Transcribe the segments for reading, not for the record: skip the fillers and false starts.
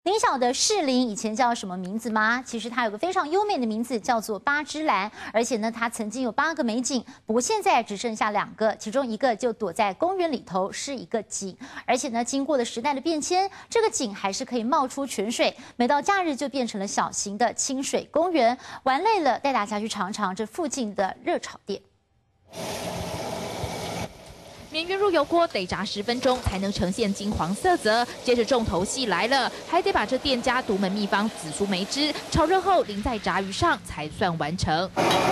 您晓得士林以前叫什么名字吗？其实它有个非常优美的名字，叫做八芝兰。而且呢，它曾经有8个美景，不过现在只剩下2个，其中一个就躲在公园里头，是一个井。而且呢，经过了时代的变迁，这个井还是可以冒出泉水，每到假日就变成了小型的清水公园。玩累了，带大家去尝尝这附近的热炒店。 免运入油锅得炸10分钟才能呈现金黄色泽，接着重头戏来了，还得把这店家独门秘方紫苏梅汁炒热后淋在炸鱼上才算完成。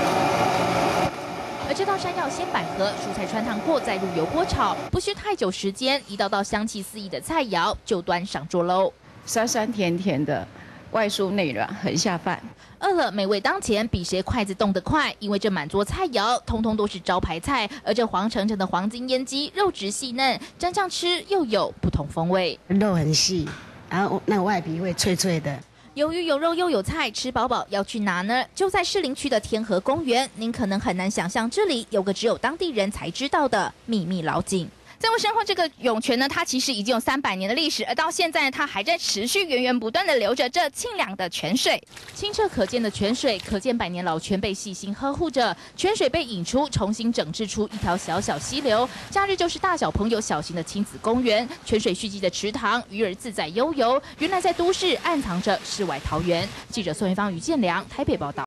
而这道山药鲜百合，蔬菜穿烫过再入油锅炒，不需太久时间，一道道香气四溢的菜肴就端上桌喽。 酸酸甜甜的，外酥内软，很下饭。 饿了，美味当前，比谁筷子动得快。因为这满桌菜肴，通通都是招牌菜，而这黄澄澄的黄金腌鸡，肉质细嫩，蘸酱吃又有不同风味。 肉很细，然后那个外皮会脆脆的。 有鱼有肉又有菜，吃饱饱要去哪呢？就在士林区的天河公园，您可能很难想象这里有个只有当地人才知道的秘密老井。 在我身后这个涌泉呢，它其实已经有300年的历史，而到现在它还在持续源源不断的流着这清凉的泉水。 清澈可见的泉水，可见100年老泉被细心呵护着。泉水被引出，重新整治出一条小小溪流。假日就是大小朋友小型的亲子公园。泉水蓄积的池塘，鱼儿自在悠游。原来在都市暗藏着世外桃源。记者宋元芳、于建良台北报道。